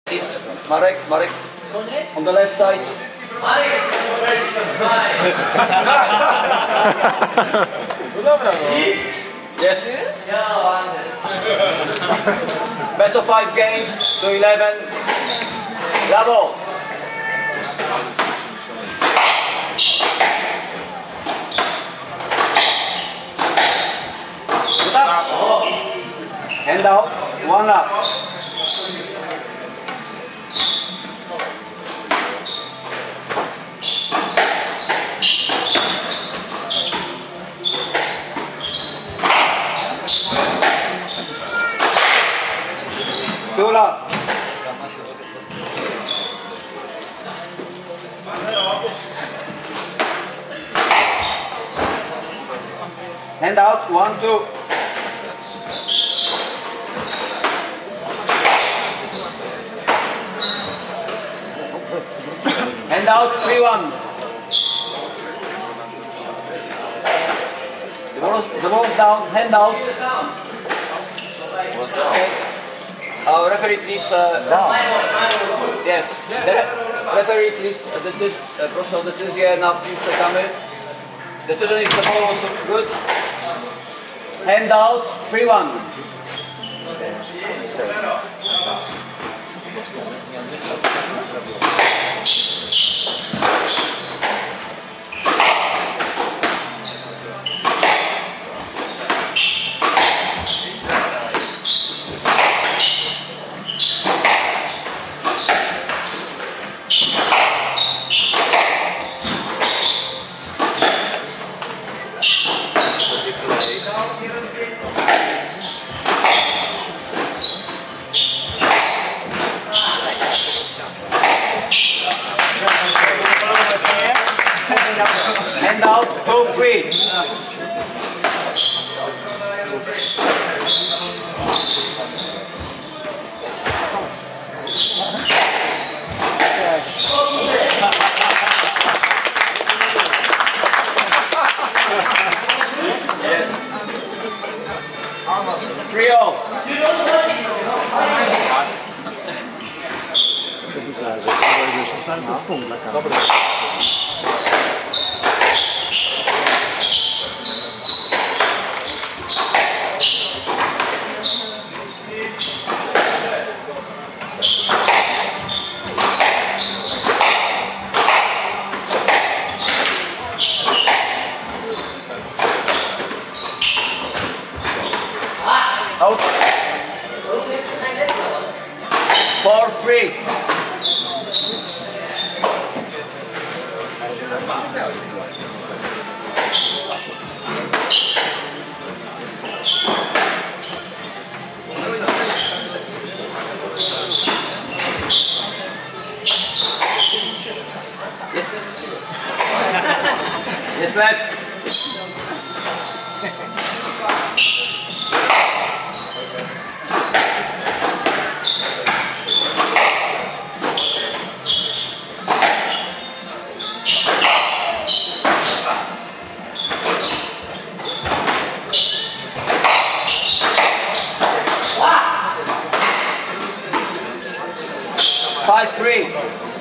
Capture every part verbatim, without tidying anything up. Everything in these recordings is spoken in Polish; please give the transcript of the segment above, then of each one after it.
Is Marek, Marek, on the left side. Marek, No dobra, no. Yes. Best of five games to eleven. Bravo. Good up. Hand out. One up. Two love. Hand out, one, two. Hand out, three, one. The ball's, the ball's down, hand out. Okay. Uh, referee, please. Uh, yes. The re referee, please. Decision. Uh, proszę o decyzję na piłce kamy. Decision is the ball was good. Hand out. three one. Hand out, two, three. Yes. three oh. Out. Four, three. Yes, lad. Five, three.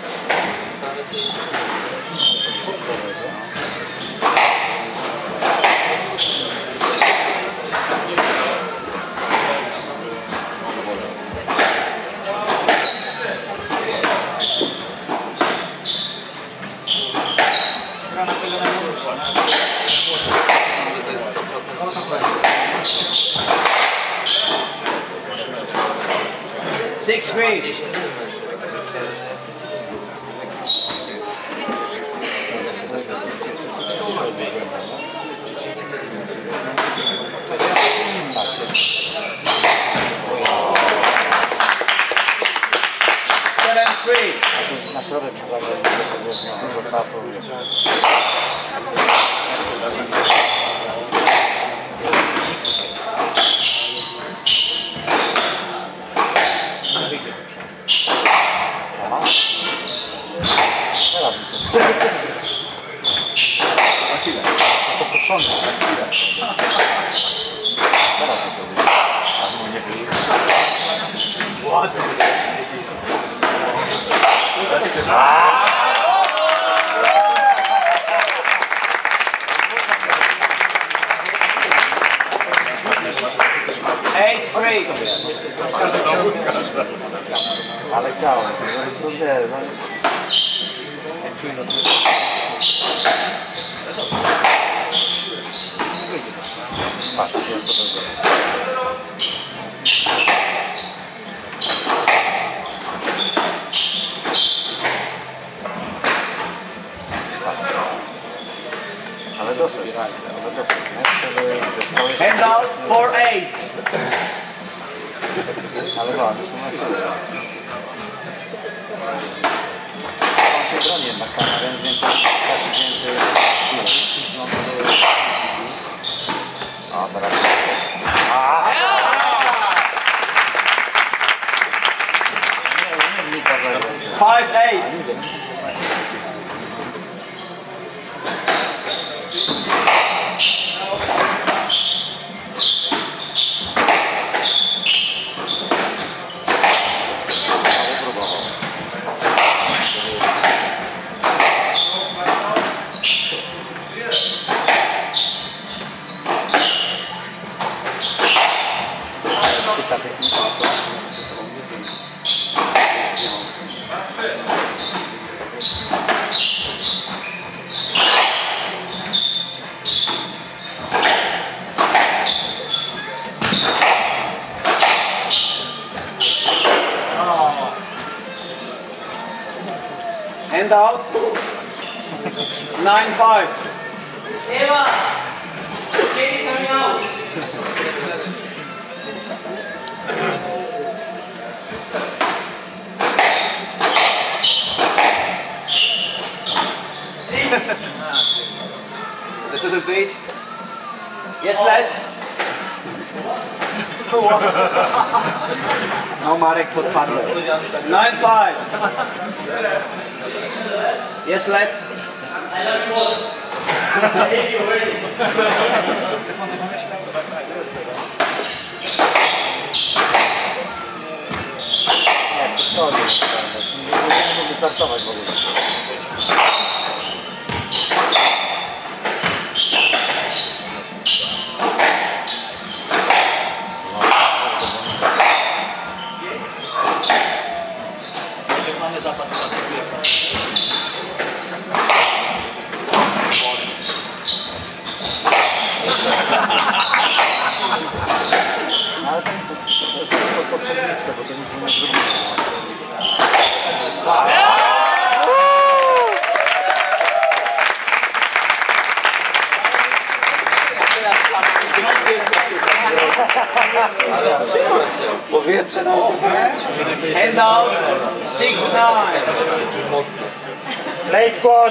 Six, three. Seven, three. Na środek dużo czasu. Na chwilę. To początek, na chwilę. Teraz to sobie. A no nie wyjdzie. Ładnie. Eight three. Ale chciałem, no nie, no patrz, jest to dobrze. Ale dosyć, ale dosyć, nie? Hand out for eight. Ale no, to są na siłę. On się broni jednak, więc więcej, więcej siły. O, teraz... Five eight. Hand out. Nine five. Eva, Jade is coming out. Decision, please. Yes, lad. No, Marek podpadł. Nine five. Yes, lad. I love you both. I hate you already. Nie, przeszkodził. Nie mógł wystartować w ogóle. Mamy zapas na Ale to jest tylko poprzedniczka, bo to nic nie zrobiło. Ale trzyma się. Powietrze na Hand out. Six nine. Play squash!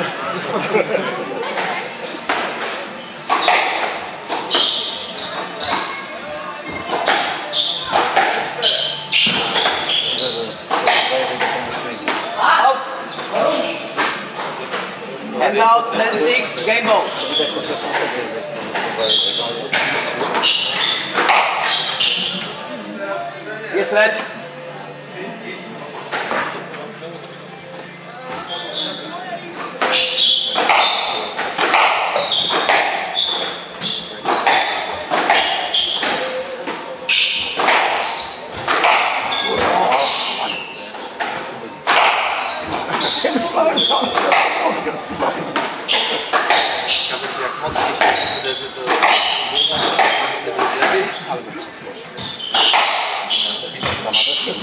Out. Hand out. Ten six. Game ball. Yes, lad. Jak mocniej się uderzy, to wtedy lepiej. Tam ma też